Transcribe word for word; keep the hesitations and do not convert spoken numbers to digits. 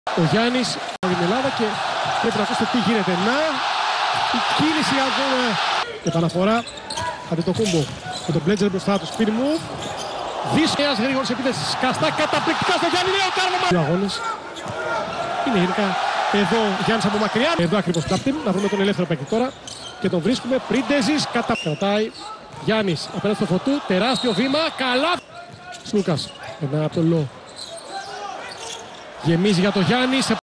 Ο Γιάννης από την Ελλάδα και πρέπει να ακούσετε τι γίνεται. Να, η κίνηση από επαναφορά Αντετοκούνμπο με τον Μπλέτζερ μπροστά του. Spin move. Δύσκολας γρήγορης επίθεσης. Καστά καταπληκτικά στο Γιάννη. Νέο κάρβωμα. Δύο αγώνες. Είναι γενικά εδώ ο Γιάννης από μακριά. Εδώ ακριβώς κάπτην. Να βρούμε τον ελεύθερο παίκτη τώρα. Και τον βρίσκουμε. Πρίντεζης κατα... κρατάει. Γιάννης απέναντι στο Φωτού. Τεράστιο βήμα. Καλά. Σλούκας. Ένα από το Λο. Γεμίζει για το Γιάννη.